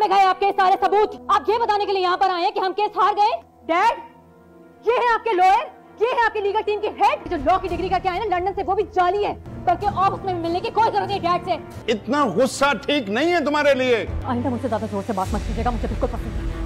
में गए आपके सारे सबूत? आप ये बताने के लिए यहाँ पर आए हैं कि हम केस हार गए? डैड, ये है आपके लॉयर, ये है आपकी लीगल टीम की हेड जो लॉ की डिग्री करके आए ना लंदन से, वो भी जाली है। करके ऑफिस में मिलने की कोई जरूरत नहीं डैड से। इतना गुस्सा ठीक नहीं है तुम्हारे लिए। आइंदा मुझसे ज्यादा जोर से बात मत कीजिएगा, मुझे बिल्कुल पसंद नहीं।